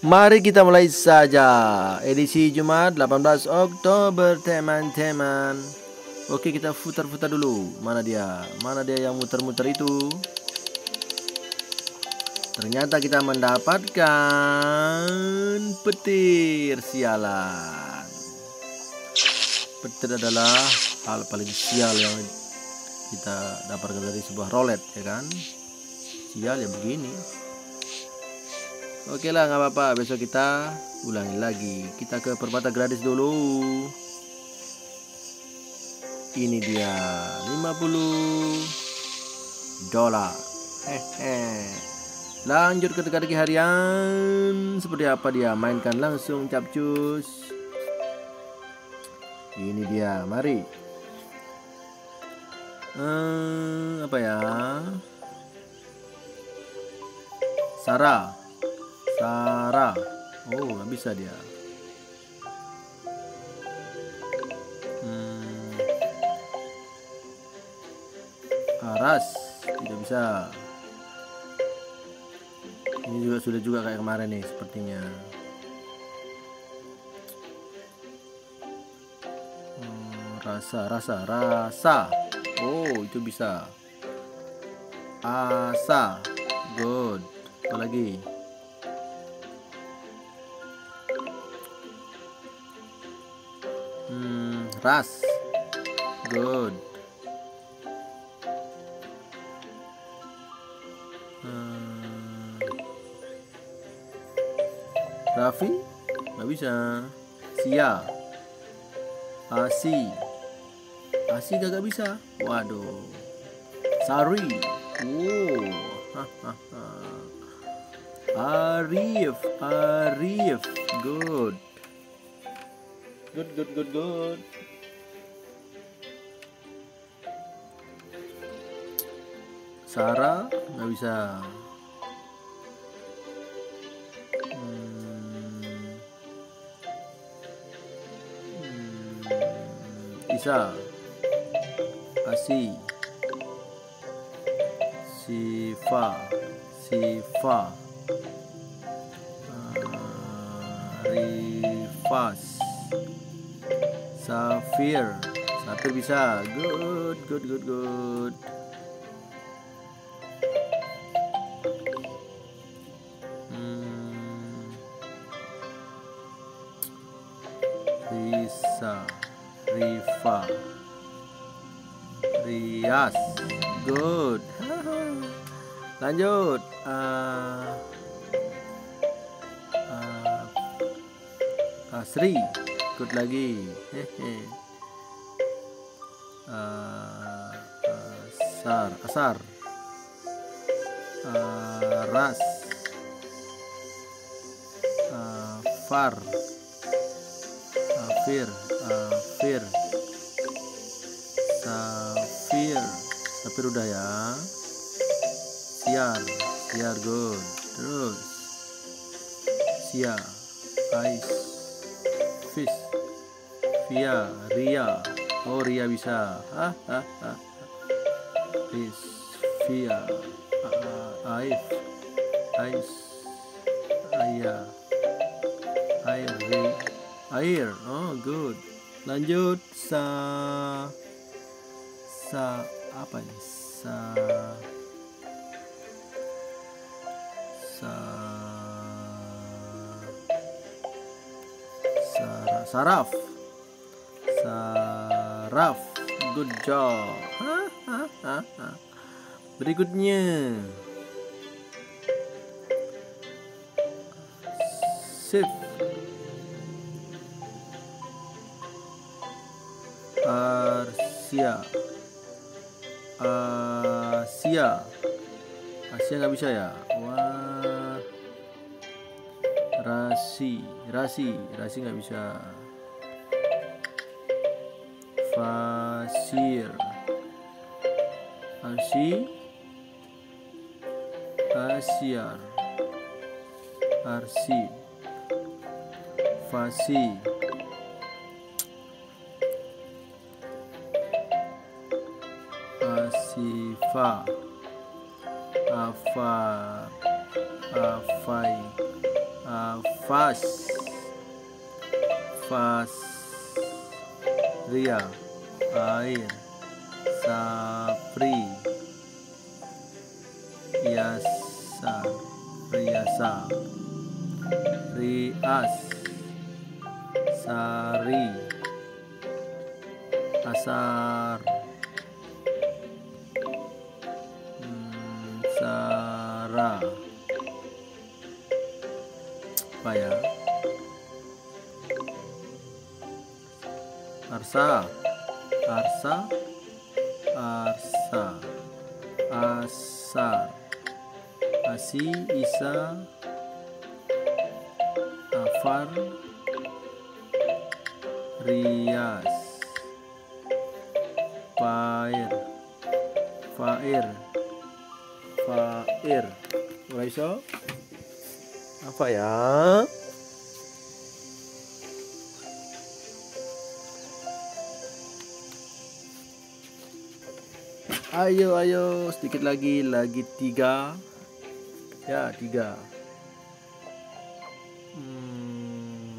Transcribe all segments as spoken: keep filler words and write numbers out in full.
Mari kita mulai saja. Edisi Jumat delapan belas Oktober, teman-teman. Oke, kita putar-putar dulu. Mana dia? Mana dia yang muter-muter itu? Ternyata kita mendapatkan petir. Sialan. Petir adalah hal paling sial yang kita dapatkan dari sebuah roulette, ya kan? Sial ya begini. Oke lah, nggak apa-apa. Besok kita ulangi lagi. Kita ke permata gratis dulu. Ini dia lima puluh dolar. Hehe. Lanjut ke teka-teki harian. Seperti apa dia? Mainkan langsung, capcus. Ini dia, mari. Hmm, apa ya? Sarah. Sarah. Oh, nggak bisa dia. Hmm. Aras. Tidak bisa. Ini juga sudah juga kayak kemarin nih sepertinya. Hmm, rasa, rasa, rasa. Oh, itu bisa. Asa. Good. Apa lagi? Hmm, ras. Good. Hmm. Raffi? Nggak bisa. Sia. Asi. Asi gak bisa. Waduh. Sari. Wow. Hahaha. Arif. Arif. Good. Good, good, good, good. Sarah nggak bisa. Hmm. Hmm. Isa. Asi. Sifa. Sifa. Uh, Rifas. Safir. Safir bisa. Good, good, good, good. Hmm. Risa. Rifa. Rias. Good. Lanjut. uh, uh, Asri. Good lagi. Hehe. Uh, asar, asar. Uh, ras. Uh, far. Afir. Afir. Safir. Safir udah ya. Siar. Siar, good. Terus Sia. Ais. Fish. Via. Ria. Oh, Ria bisa. Ah, ah, ah. Fish. Via. uh, Aif. Ais. Aya. Air. Air. Oh, good. Lanjut. Sa. Sa. Apa ini? Sa. Sa. Saraf. Saraf. Saraf. Good job. Ha, ha, ha, ha. Berikutnya. Sif. Arsia. Asia. Asia nggak bisa ya. Wah. Rasi. Rasi. Rasi nggak bisa. Fasir. Arsi. Asiar. Arsi. Fasi. Asifa. Afar. Afai. uh, Fas, Fas, Ria, air. Sapri, Yasa, Riasa, Rias, Sari, Asar, hmm, Sara, apa ya? Arsa, Arsa, Arsa, Asar, Asi, Isa, Afar, Rias, Fair, Fair, Fair. Raiso, apa ya? Ayo, ayo, sedikit lagi, lagi tiga, ya tiga. Hmm.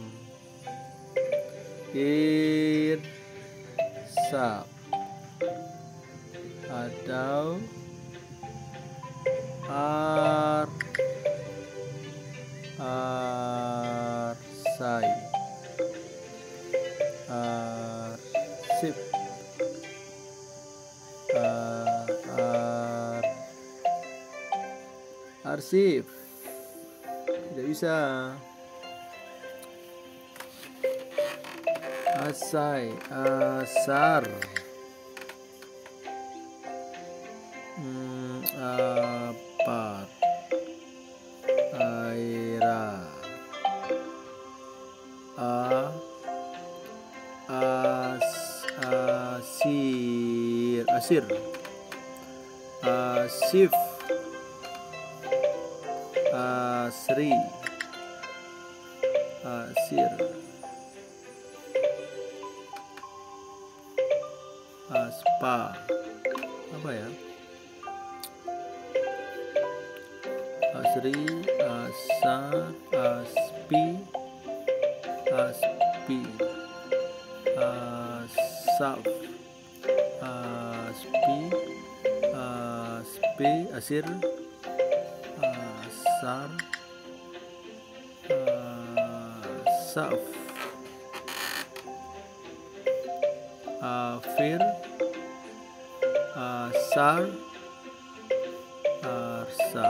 Irsa atau ar arsai, arsip, ar, ar, arsip. Tidak bisa. Asai, asar, hmm, apar, aira, a, as, asir, asir, asif, asri, asir, aspa, apa ya? Asri, asar, aspi, aspi, asaf, aspi, aspi, asir, asar, asaf, afir, asar, arsa,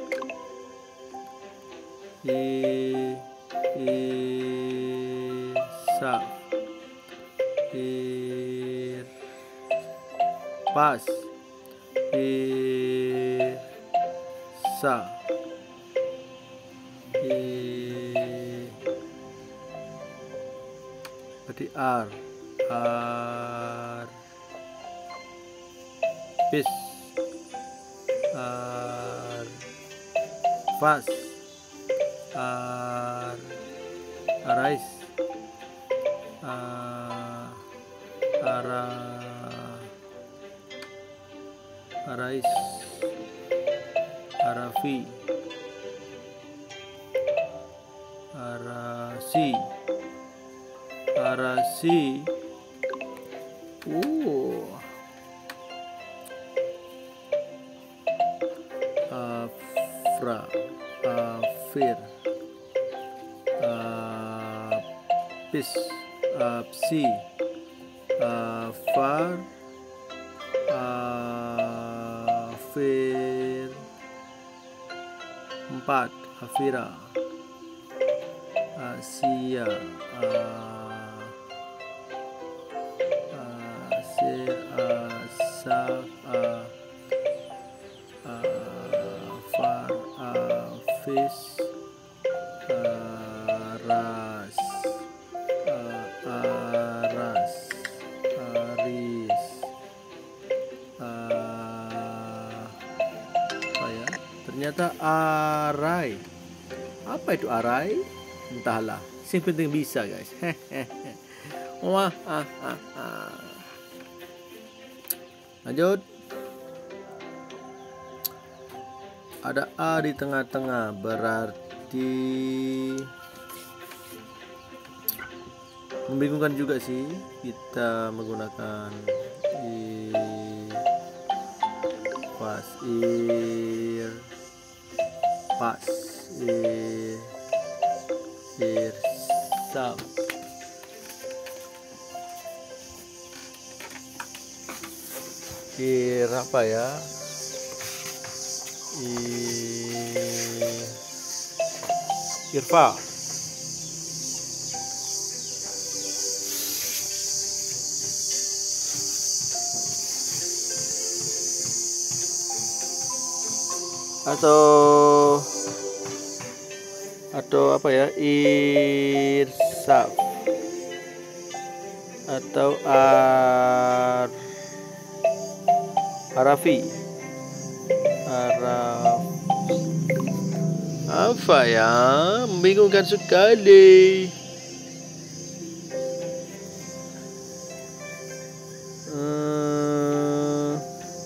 i, isa, ir, pas, irsa, i, berarti ar, ar, pis, ar, fas, ar, arais, ar, ara, arais, arafi, arasi, arasi. Oh, afra, afir, apis, apsi, afar, afir, empat, afira, asia, asir, asaf, afar, afis, aras, aras, aris, apa ya? Ternyata arai. Apa itu arai? Entahlah. Yang penting bisa, guys. Wah, ah, ah, ah. Lanjut. Ada A di tengah-tengah berarti Jadi membingungkan juga sih kita menggunakan i pas ir pas ir ir sam. Ir apa ya? Ir irfa. Atau atau apa ya? Irsaf atau ar Arafi, Araf, apa ya? Membingungkan sekali. Hmm,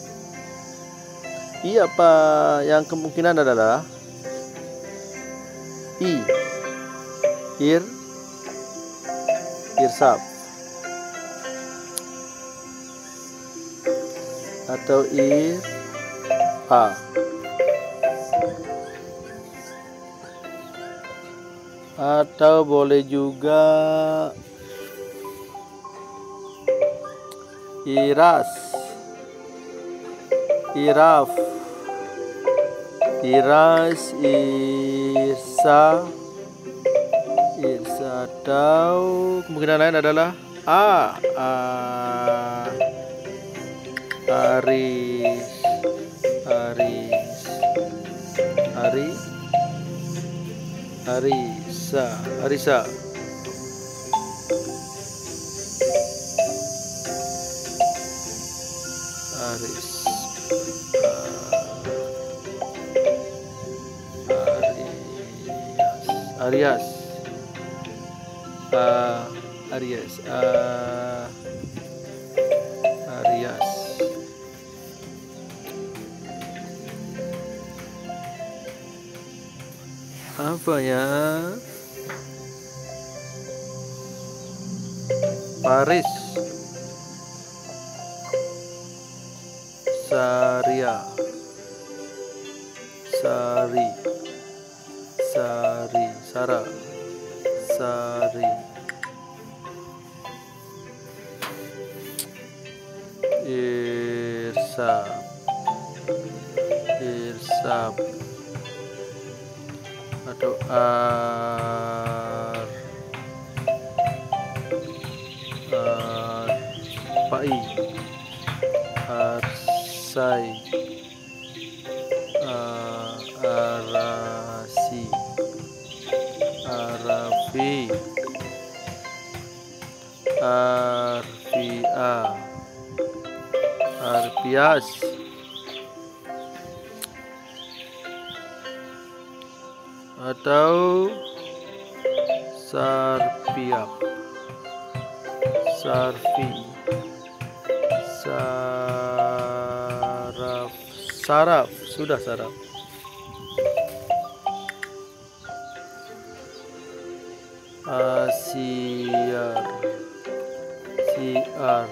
iya apa yang kemungkinan adalah i, ir, irsaf. Atau ir a atau boleh juga iras, iraf, iras, irsa, irsa. Atau kemungkinan lain adalah a, a Aris, Aris, Ari, Arisa, Arisa. Aris, uh, Arias, Arias, uh, Arias, uh, Arias. Apa ya? Paris, Saria, Sari, Sari, Sara, Sari, Irsab, Irsab. Atau ar, ar pai, arsai, ar, arasi, arafi, arfia, arpias. Atau sarpiap, sarfi, saraf, saraf, sudah saraf. Asiar, siar,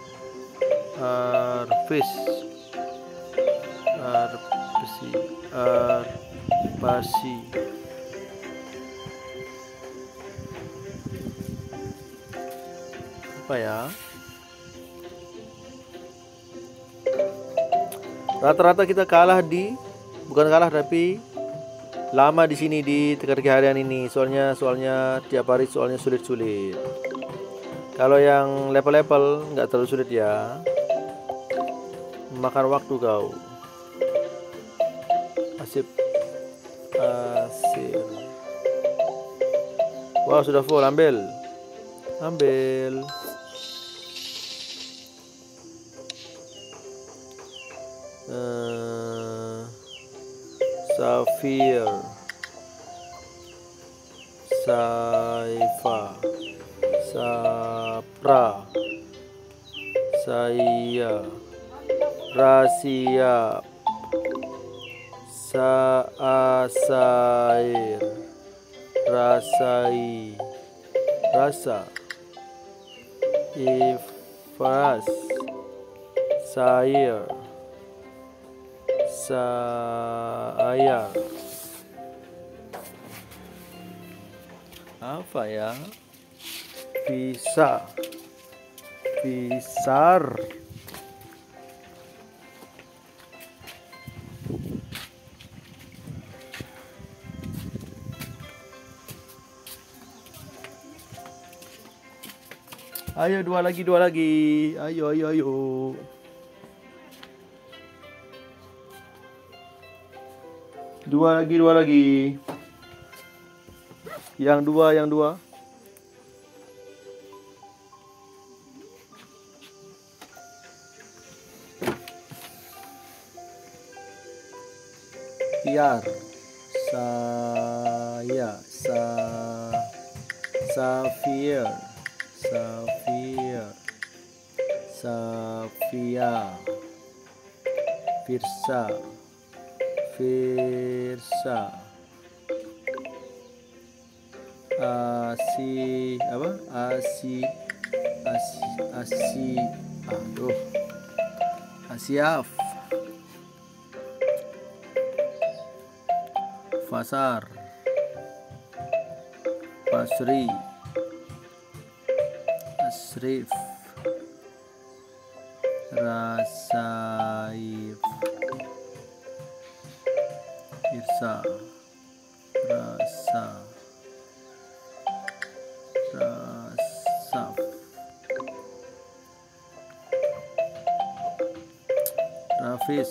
arfis, arpsi, arpasi. Apa ya? Rata-rata kita kalah di, bukan kalah tapi lama di sini di teka-teki harian ini. Soalnya soalnya tiap hari soalnya sulit-sulit. Kalau yang level-level nggak terlalu sulit ya. Makan waktu kau. Asip, asir. Wow, sudah full, ambil, ambil. Uh, Safir, Saifa, Sapra, Saya, Rasia, Saasair. rasai, rasa. Ifras, sair, sayar. Apa ya? Bisa, pisar. Ayo dua lagi, dua lagi. Ayo, ayo, ayo. Dua lagi, dua lagi. Yang dua, yang dua. Tiar, saya, sa, safir, safir, safia, firsa, firsa, asi, apa? Asi, asi, asi, aduh, asiaf. Fasar, Pasri, Asrif, Rasaif, Irsa, Rasa, Rasaf, Rafis,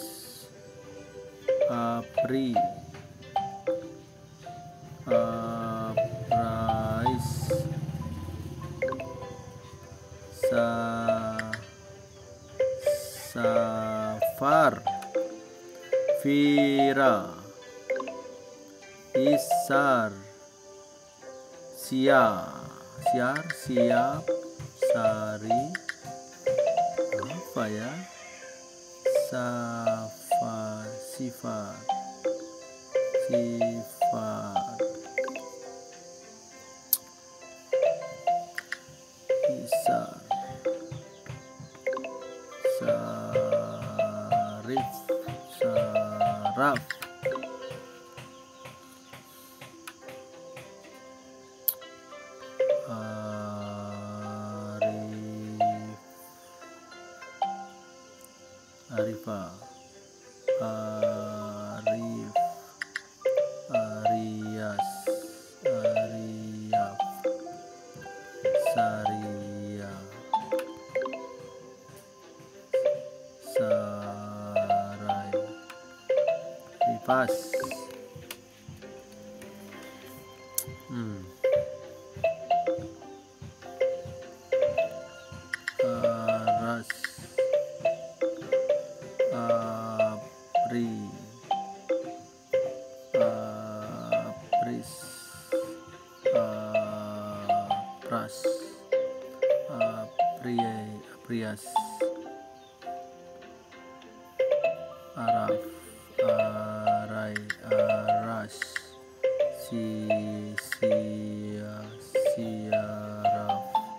Apri, Aprais, Sa, Safar, Fira, Isar, Sia, Siar, Siap, Sari, apa ya? Safa, Sifat, Sifat, Isar, Sarif, Saraf, Arif, Arifah, Arif, Arias, Ariaf, Saria, Sarai, Rifas. Hmm. Aras, Apri, Apris, Apras, Apri, Aprias, Araf, Arai, Aras, Si, Sia, Siaraf,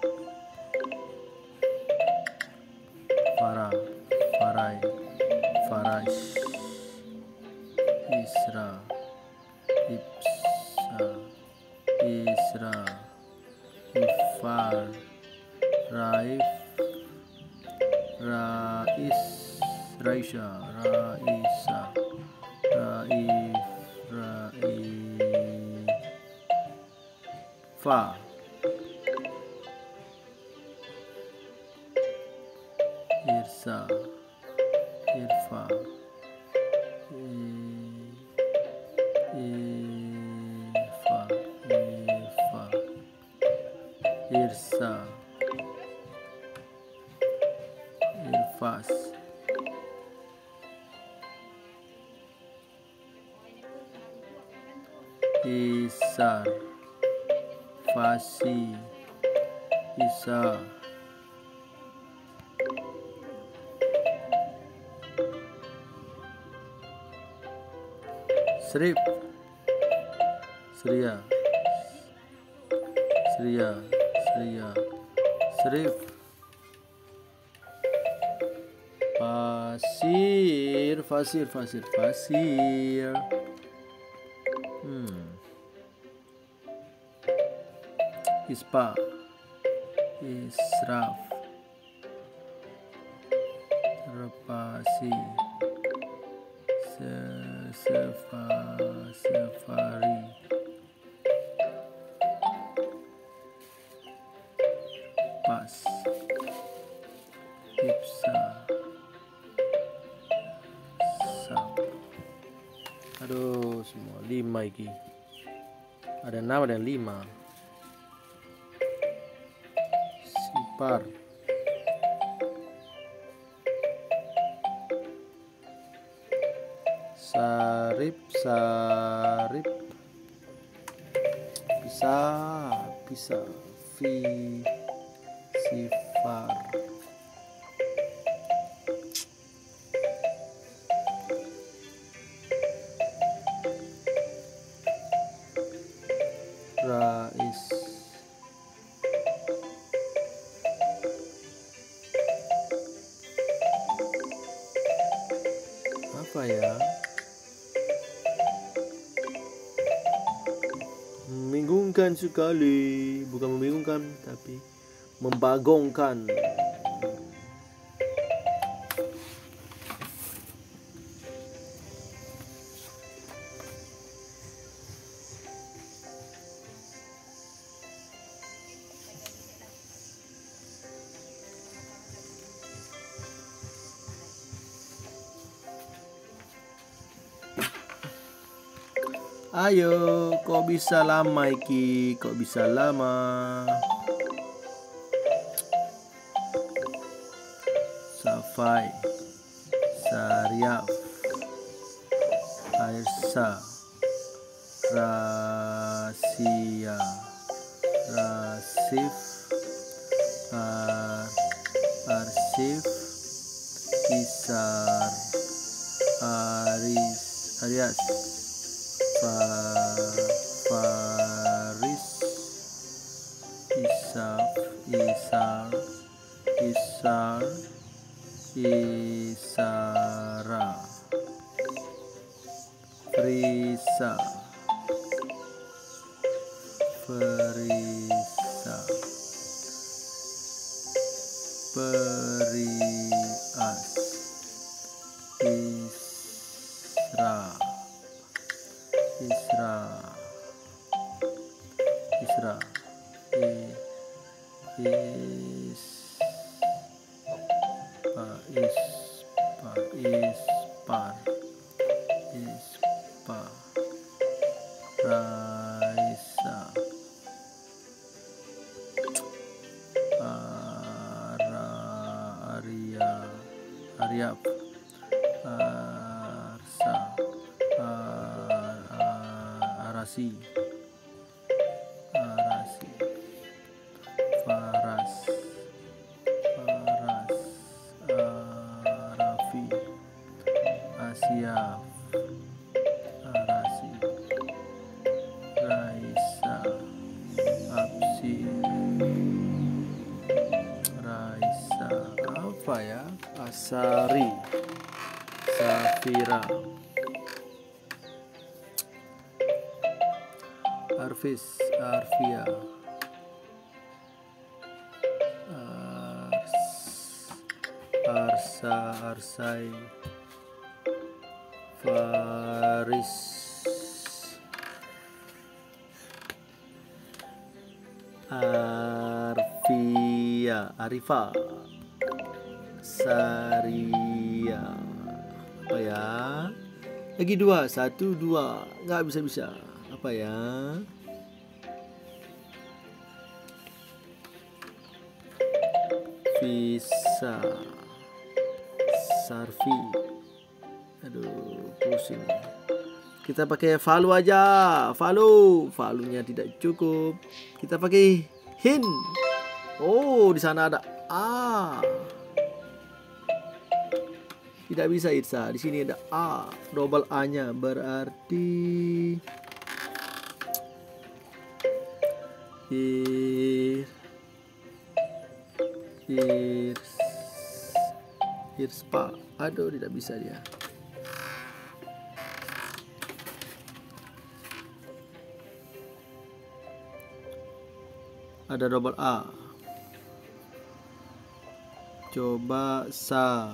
Farah, Farai, Farash, Isra, Ipsa, Isra, Ifar, Raif, Rais, Raisha, Raisa, Raif, Raifa, Irsa, Irfa, Irfa, Irfa, Irsa, Irfas, Isar, Fasi, Isa, Srip, Sria, Seria, seria, serif, fasir, fasir, fasir, fasir. Hmm. Ispa, israf, repasi, se sefa sefari, pas, ipsa, sam. Aduh, semua lima iki. Ada enam, ada lima. Sipar, sarip, sarip, bisa, bisa, fi, sifar, rais, apa ya? Membingungkan sekali, bukan membingungkan tapi membagongkan. Ayo, kok bisa lama iki? Kok bisa lama? Safai, Saryaf, Airsa, Rasia, Rasif, Ar, Arsif, Isar, Aris, Arias, Faris, Isaf, Isar, Isar, Isara, Frisa, Frisa, Perias, Isra, Isra, Isra, I, Is, Pa, Ispa, Ispar, Ispa, Raisa, Ara, Arya, Aryap, Arsa, Ar, Arasi, Arasi, Faras, Faras, Arafi, Asia, Arasi, Raisa, Apsi, Raisa, apa ya? Asari, Safira, Arfis, Arfia, Ars, Arsa, Arsai, Faris, Arfia, Arifa, Saria. Apa ya? Lagi dua, satu, dua, nggak bisa-bisa. Apa ya? Visa, Sarfi. Aduh, pusing. Kita pakai value aja. Value, value-nya tidak cukup. Kita pakai hint. Oh, di sana ada A. Tidak bisa Itza. Di sini ada A, double A-nya berarti Ir Ir Irspa. Aduh, tidak bisa dia. Ada double A. Coba sa.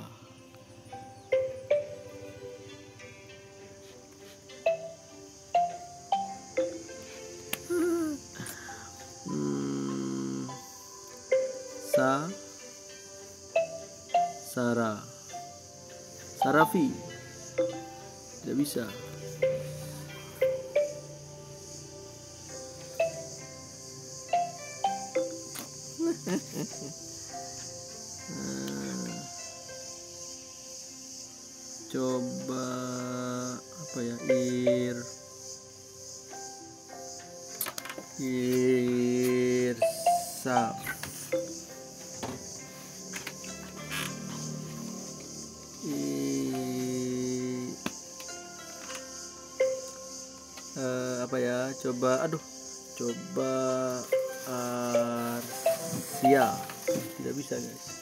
Hmm, sa. Sara. Sarafi. Tidak bisa. Coba apa ya? Ir Irsa. I uh, apa ya? Coba aduh. Coba Arsia. Tidak bisa, guys.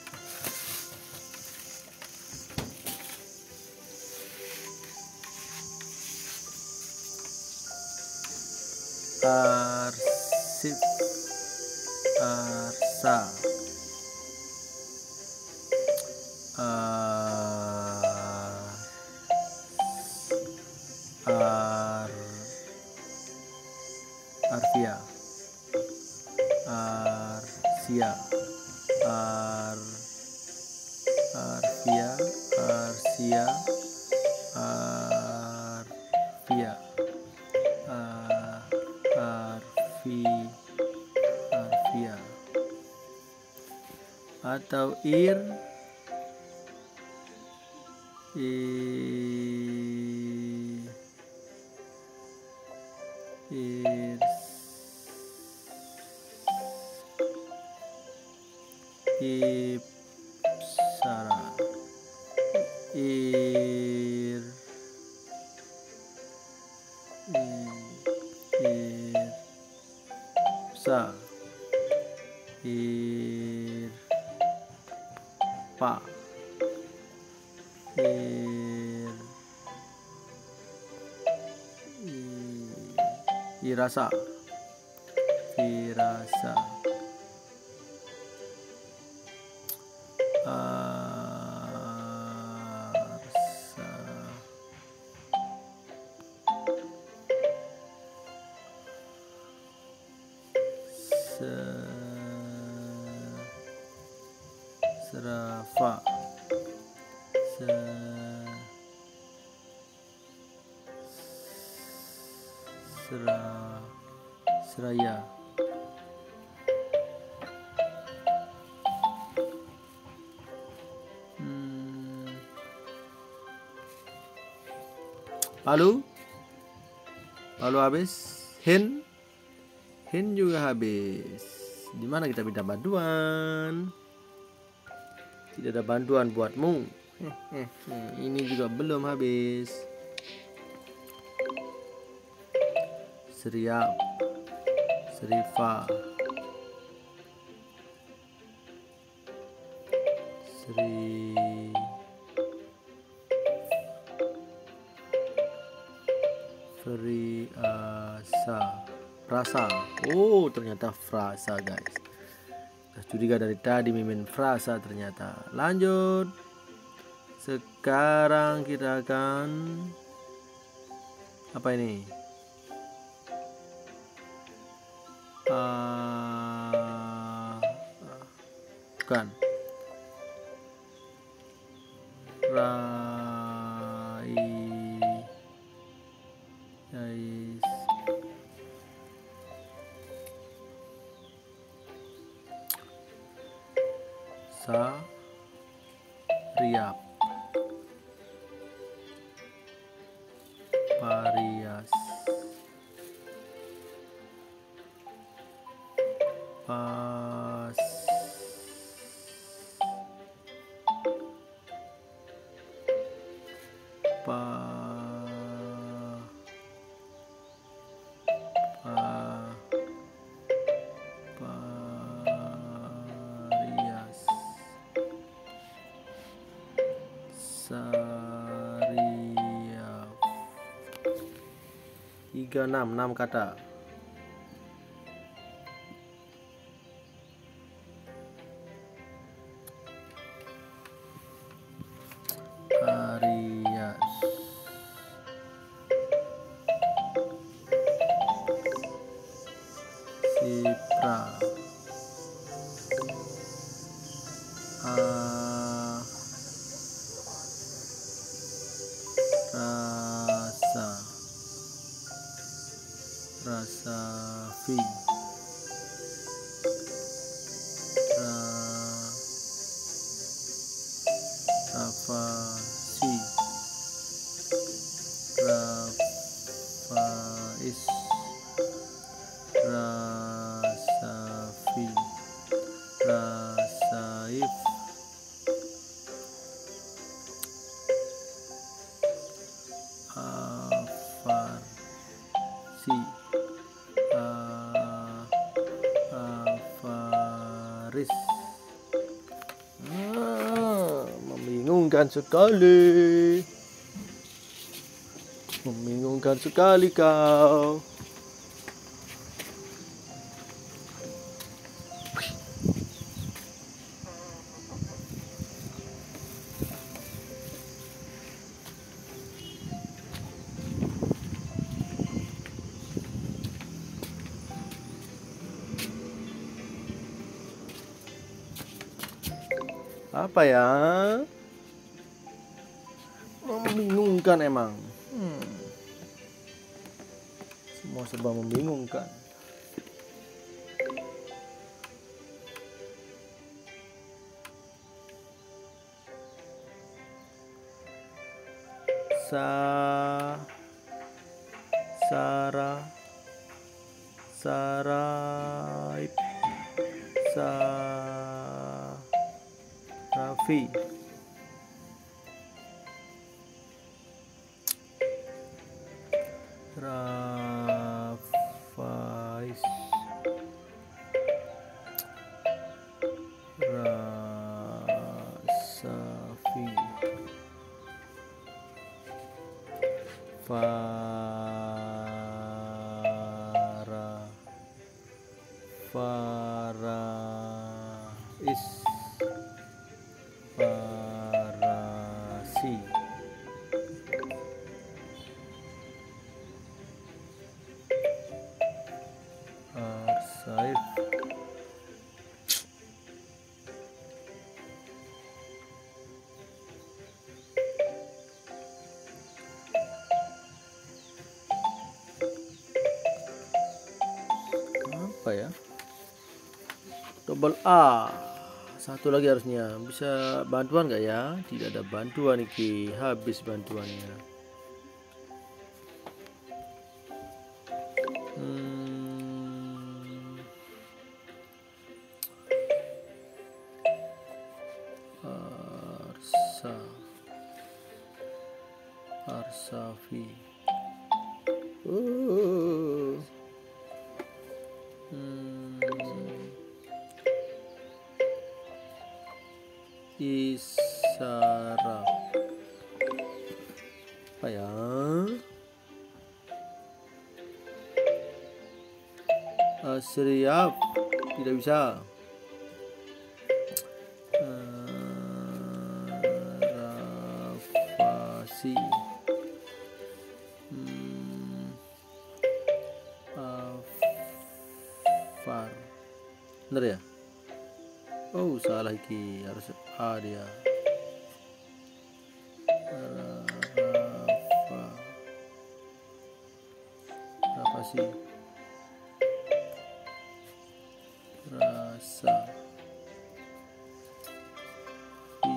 Arsip. Arsa. Ar Ar Arfia. Arsia. Ar Arfia. Arsia. Arfia. Ar Arfi Arfia. Atau Ir I Ir Ipsara. Ir Ir Sa. Ir Pa. Ir Irasa. Irasa. Arsa. Se Serafa. Se Sera Seraya. hmm. Palu. Palu habis. Hin. Hin juga habis. Di mana kita minta bantuan? Tidak ada bantuan buatmu. Ini juga belum habis. Seriap. Serifa. Seri Friasa. Frasa. Oh, ternyata frasa, guys. Sudah curiga dari tadi mimin frasa ternyata. Lanjut. Sekarang kita akan apa ini? Uh, bukan. Rai. Guys. Sa. Riap. Parias. Pas. Pa. Pa. tiga, enam, enam kata. Arias, Sipra, ah, Rasa, Rasafi, Ra, Rafasi, Rafais, Rasafi, Rasaif, Afarsi, A- Afaris. Ah, membingungkan sekali. Membingungkan sekali kau. Apa ya? Membingungkan emang. Hmm. Semua serba membingungkan. Sa Sarah Saraip Sa Raffi Rafais Rasafi Farah Farais Farasi Arsaif apa ya? Double A. Satu lagi harusnya. Bisa bantuan nggak ya? Tidak ada bantuan iki. Habis bantuannya. Hmm. Arsa Arsafi. Uh. Hmm. Isara apa ya? Asriap tidak bisa. uh, Rafasi hmm. Afar bener ya? Oh salah iki, harus A dia. Rafa Rafasi Rasa Fi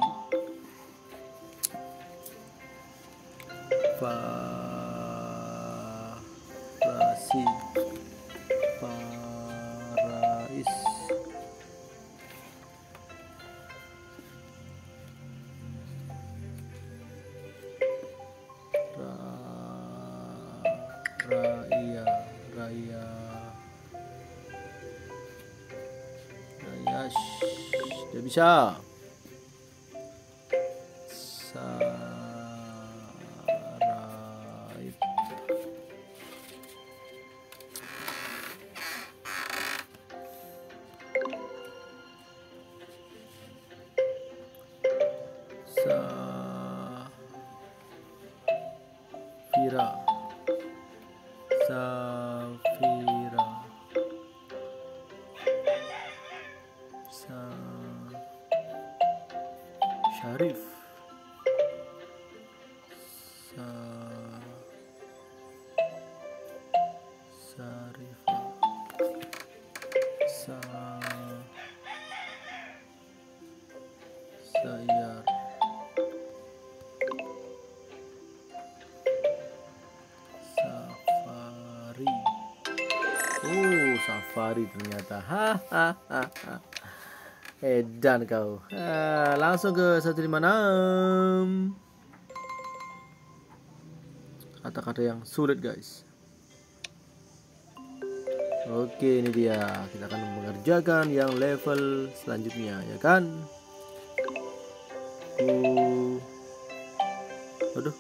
Farasi Farais Raya Raya Rayash tidak bisa. Saraip Sarif. Sa Sarifah. Sa Sayar. Safari. Oh, safari ternyata. Hahaha. Edan kau. Ah, langsung ke seratus lima puluh enam. Kata-kata yang sulit, guys. Oke, ini dia. Kita akan mengerjakan yang level selanjutnya, ya kan? Gu Aduh.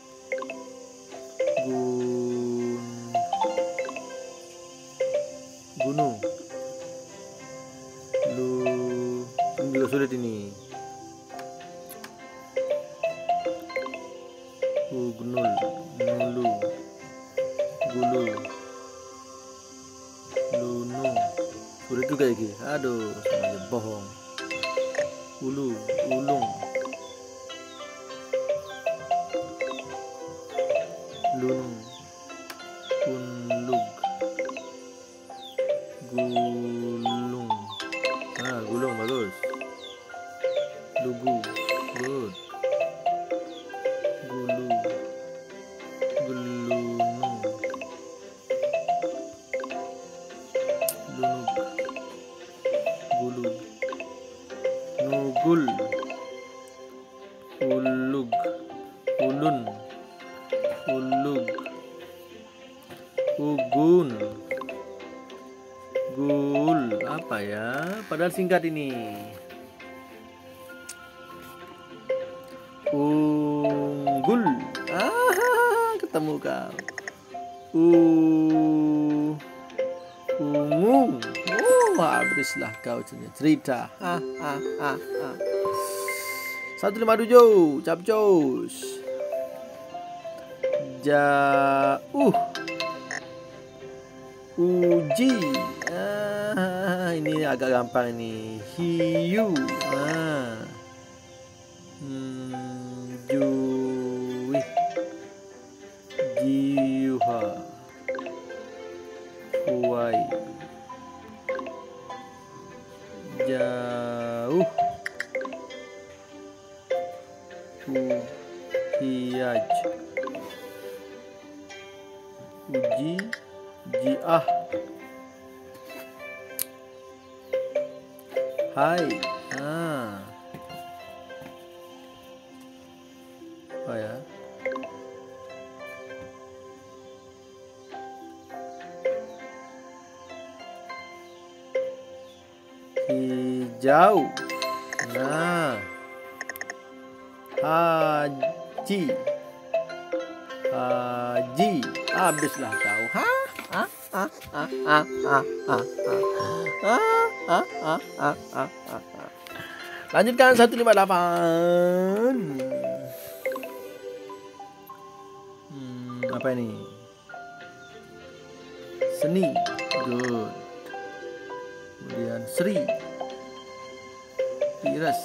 Gun Gunung. Lu Ini juga sulit ini. Ugnul, Nulu, Gulu, Lunu. Sulit juga ini. Aduh, sama aja bohong. Ulu, Ulung, Lunung, Unlug, Gulung. Ah, gulung bagus. Lugu, good. Gulu, Gulunung, Lunug, Gulu, Nugul, Ulug, Ulun, Ulug, Ugun, Gul. Apa ya? Padahal singkat ini. Unggul. Ah, ketemu kau. U Ungu. Oh, habislah kau cerita. Ah, ah, ah, ah. seratus lima puluh tujuh. Capcus. Jauh. Uji. Ah, ini agak gampang ini. Hiu. Ah. Hmm, Juwi. Jiwa. Huai. Jauh. Uhiyaj. Uji. Jiah. Hai. Ah. Apa ya? Hijau. Nah. Haji. Haji. Habislah kau. Hah? Ah, ah, ah, ah, ah, ah, ah, ah, ah, ah, ah, ah. Lanjutkan seratus lima puluh delapan. Hmm, apa ini? Seni. Good. Kemudian Sri. Iras.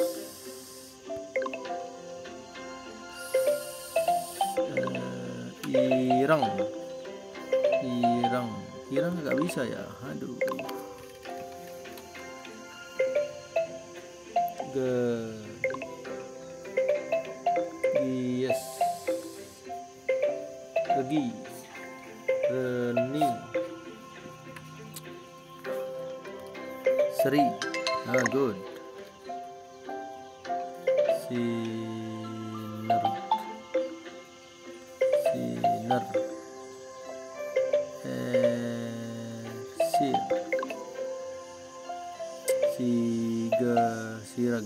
Uh, irang. Irang. Irang nggak bisa ya. Aduh. Ge. Yes. Regi. Reni. Sri. Ah, good. Sinar. Sinar. Sir. Siga. Sirag.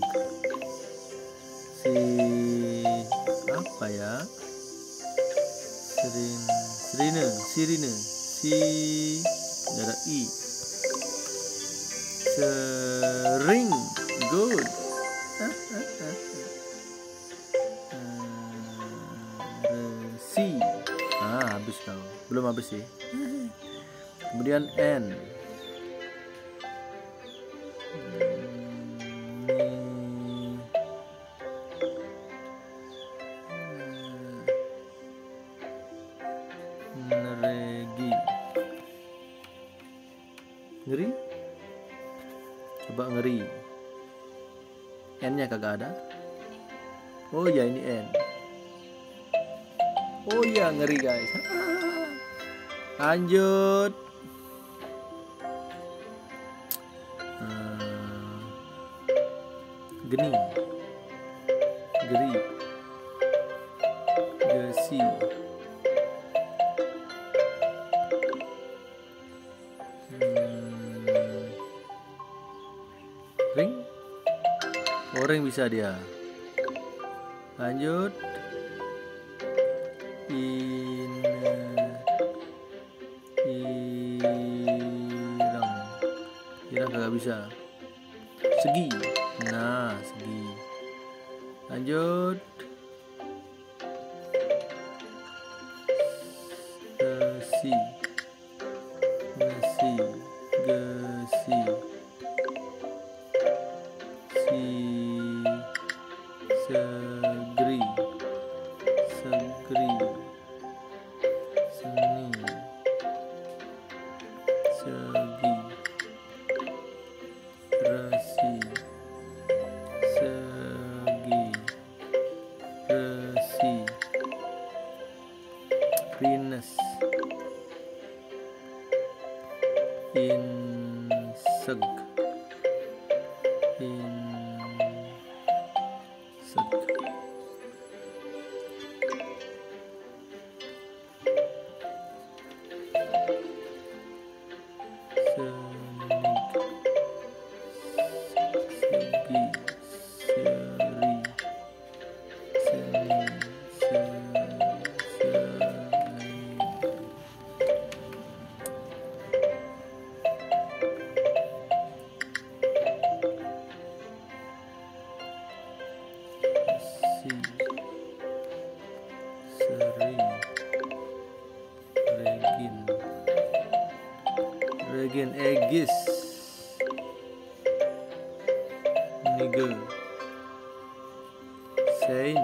Si apa ya? Serin. Serine. Sirine. Si. Gak ada i. Sering. Good. Si. Ah, habis kau. Belum habis sih. Kemudian N. Ngeri. Coba ngeri. N-nya kagak ada. Oh ya, ini N. Oh ya, ngeri guys. Lanjut. Hmm. Geni. Geri. Gesi. Hmm. Ring. Oh, ring bisa dia. Lanjut. In irang. Irang kagak bisa. Segi. Nah, segi. Lanjut. Gesi. Gesi. Gesi. Si. Segri. Segri. Seni. Segi. Resi. Segi. Resi. Rines. Inseg. Inseg. Regen, Egis, Nigel, Sein,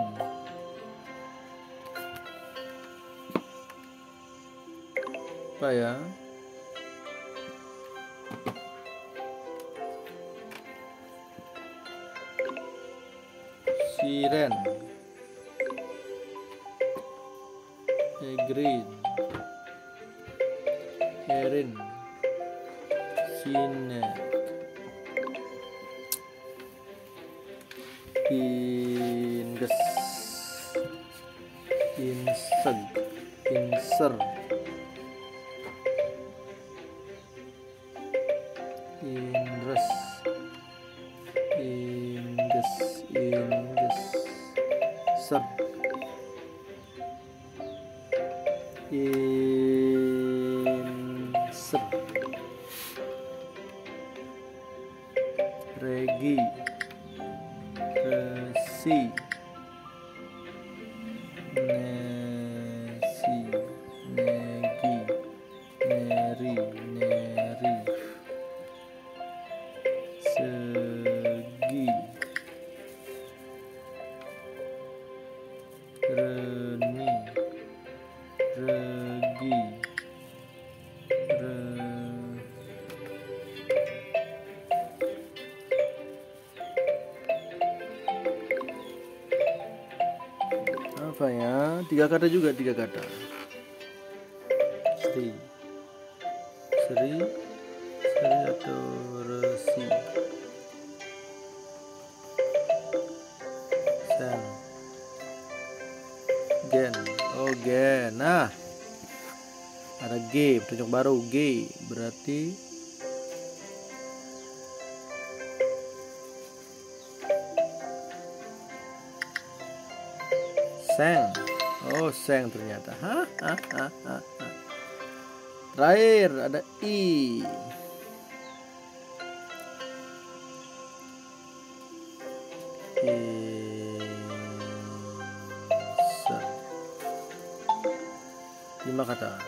apa ya? Siren, Egrin, Erin, Sinet, Inges, Inseg, Inser, Inres, Inges, Inges, Ser, Inser, Regi, Resi, Nesi, Negi, Neri, Neri, Segi, Reni, Regi, Re, apa ya? Tiga kata juga, tiga kata. Sri, Sri, Sri atau Resi. Sen, Gen, oh Gen. Nah, ada G, petunjuk baru G, berarti Seng. Oh, Seng ternyata. Hah? Hah? Hah? Hah? Hah. Terakhir ada I. Inser. Lima kata.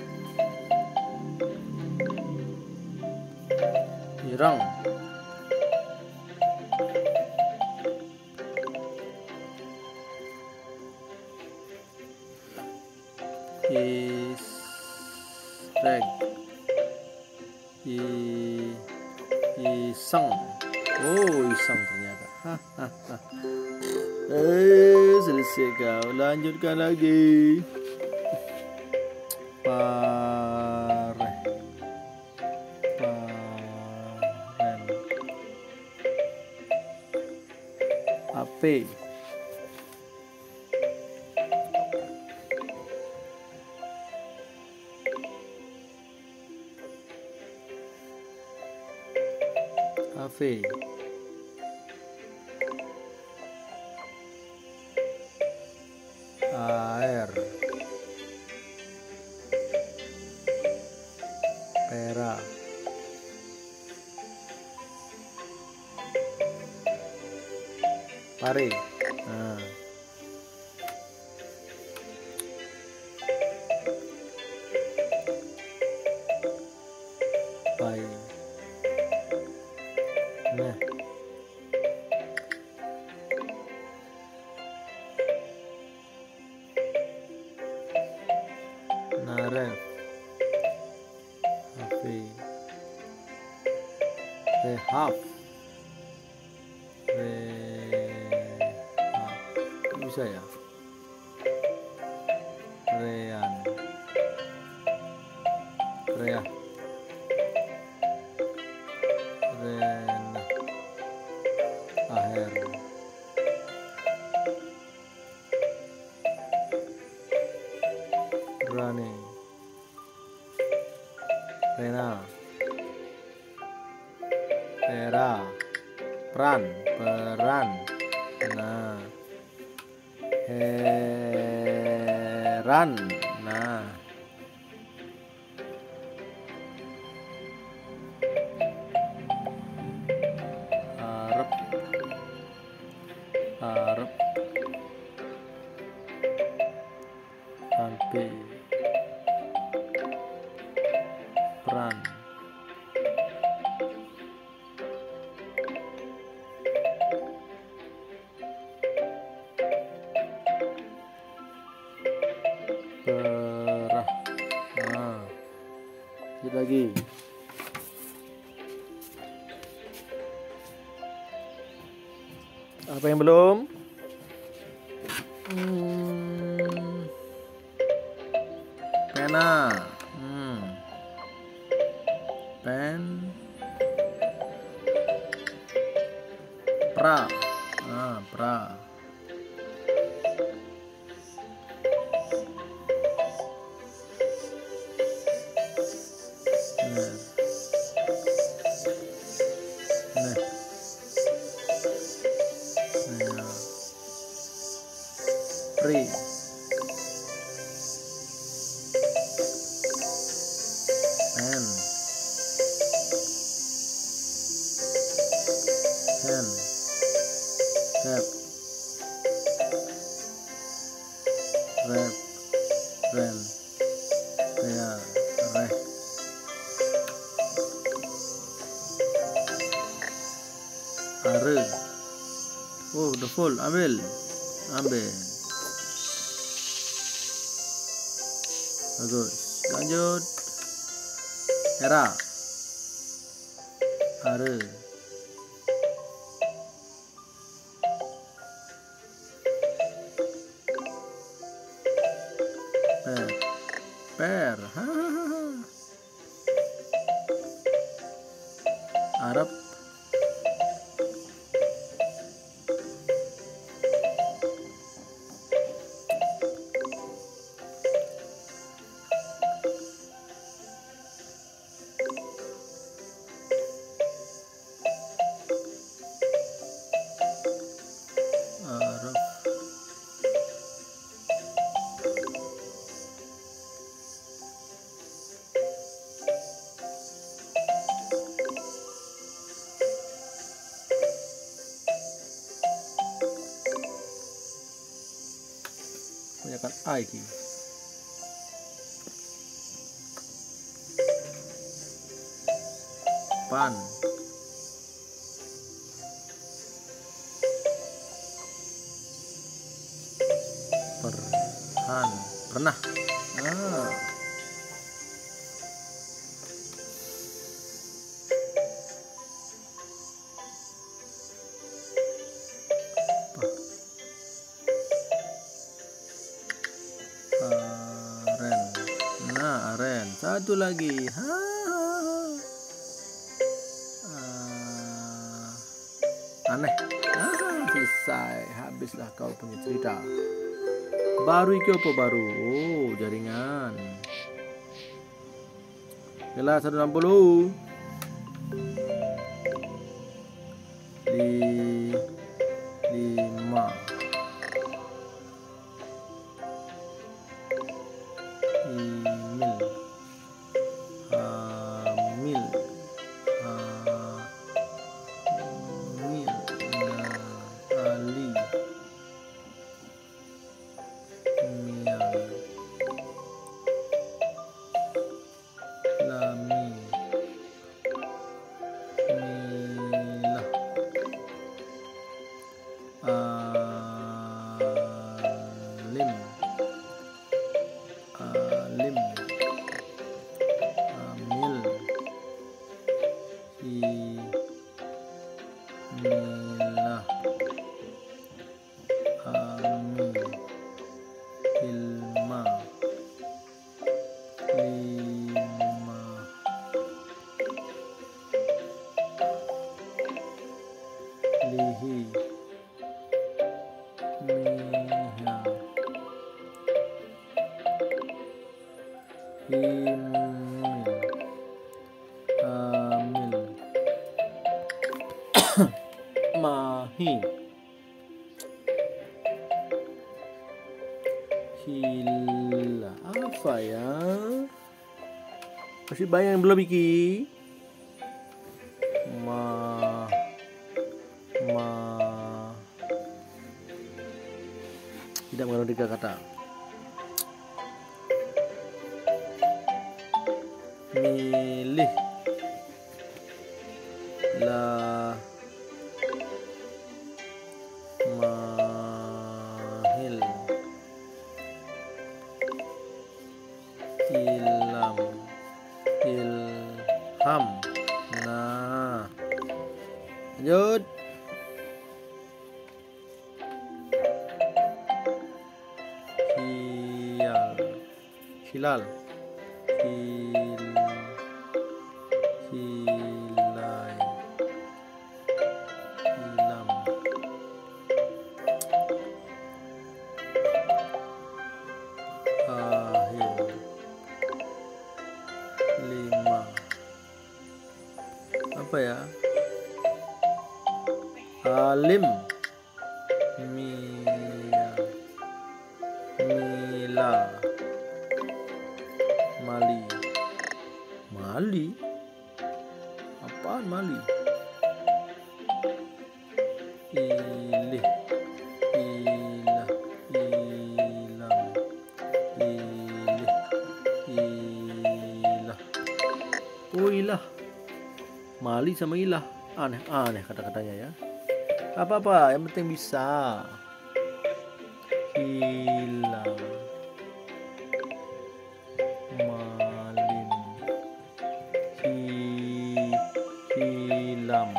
Irang, is reg I iseng. Oh, iseng ternyata. Hahaha. Eh, selesai kau. Lanjutkan lagi. Pare. Paren. Ape. Ave. Air. Pera. Pare. Nah. Pai. Nah. Naref. Hafi. Rehaf. Rehaf. Bisa ya? Rean. Rea. Rena. Aher. Rane. Rena. Pera. Peran. Peran. Nah. Heran. Nah. Arep. Arep. Sampai. Peran. Perah. Nah, sedikit lagi. Apa yang belum? Hmm, pena. Hmm. Pen. Pra. Ah, pra. Nah. Nah. Nah. Pri. Pen. Hen. Hep. Rep. Ren. Rea. Reh. Are. Oh, udah full. Ambil. Ambil. Bagus. Lanjut. Era. Are. Per. Per. Hahaha. Arab. Arab. Kebanyakan A iki. Pan. Perhan. Pernah. Ah. Aren. Nah, aren. Satu lagi. Ha. Uh, aneh. Ah, selesai. Habislah kau punya cerita. Baru iki apa baru? Oh, jaringan. Kelas seratus enam puluh. Di lima. Email. Hamil. Hamil. Nah, Ali. Mial. Lami. Milah. Alim. Alim. Amil. Himilah. Ami. Ilma. Lima. Lihi. Miha. Himil. Amil. Mahi. Hila. Apa ya? Masih banyak yang belum iki. Ma. Ma. Tidak mengandung tiga kata. Milih. La. Mahil. Ilham. Ilham. Nah, lanjut. Hilal. Hilal. Hil. Hilai. Hilam. Ahil. Lima. Apa ya? Alim. Mia. Mila. Mali. Mali? Apaan Mali? Ilih. Ilah. Ilam. Ilih. Ilah. Oh, ilah. Mali sama ilah. Aneh-aneh kata-katanya ya. Apa-apa, yang penting bisa. Hilang. Malim. Hi. Hilam.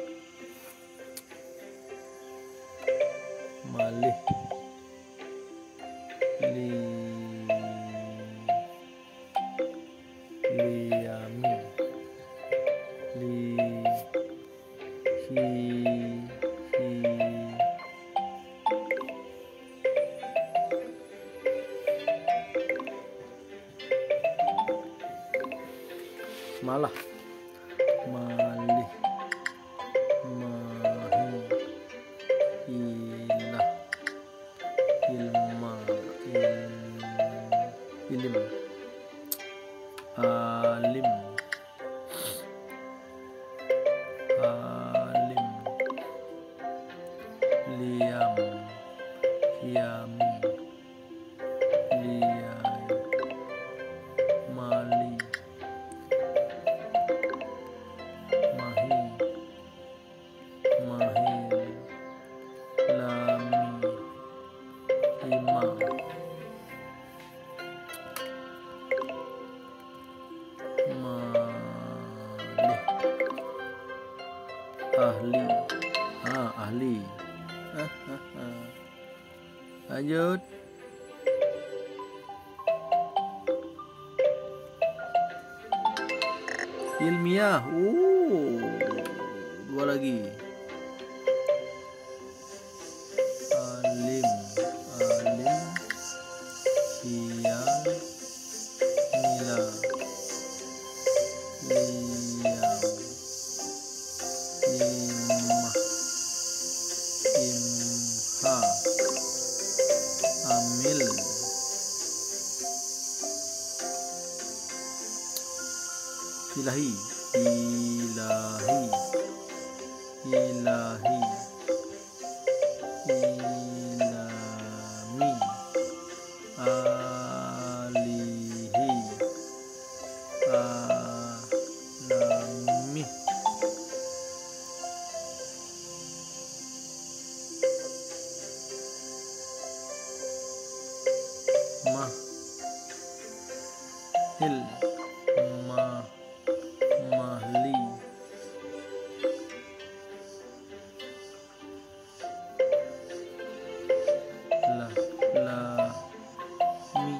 Malih. Li. Liami. Li. Hi. Hi. Malah. Malih. Mahi. Ilah. Ilma. Il. Ilim. Alim. Alim. Liam. Hiami. Liai. Mali. Ah, ahli. Lanjut. Ilmiah. Oh, dua lagi. Alim. Alim. Siang. Nila. Liang. Imah. Imha. Amil. Ilahi. Ilahi. Ilahi. Ilami. Alihi. Alami. Mahil. Ma. Mahli. La. La. Mi.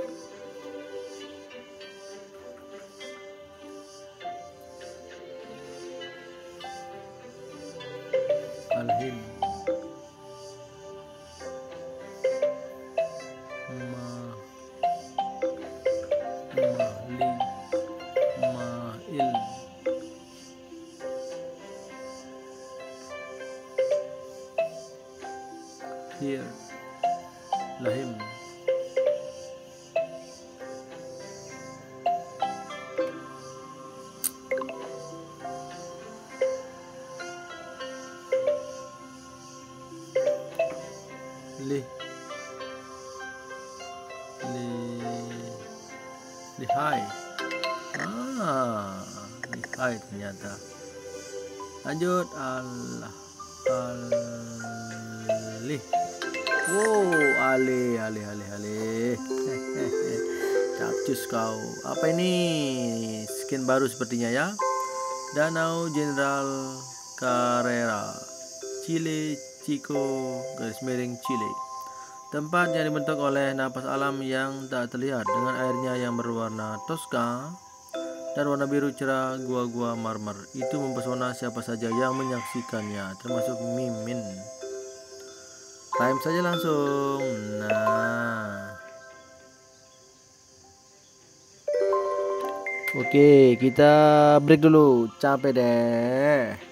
Alhim. Ma. Mahli. Mail. Here. Lahim. Li. Li. Lihai. Ah, lihai ternyata. Lanjut. Allah. Alih. Wow, alih, alih, alih, alih. Capcus kau. Apa ini? Skin baru sepertinya ya. Danau Jenderal Carrera, Chile, Chico, garis miring Chile. Tempat yang dibentuk oleh napas alam yang tak terlihat dengan airnya yang berwarna toska dan warna biru cerah gua-gua marmer. Itu mempesona siapa saja yang menyaksikannya, termasuk Mimin. Time saja langsung. Nah. Oke, kita break dulu. Capek deh.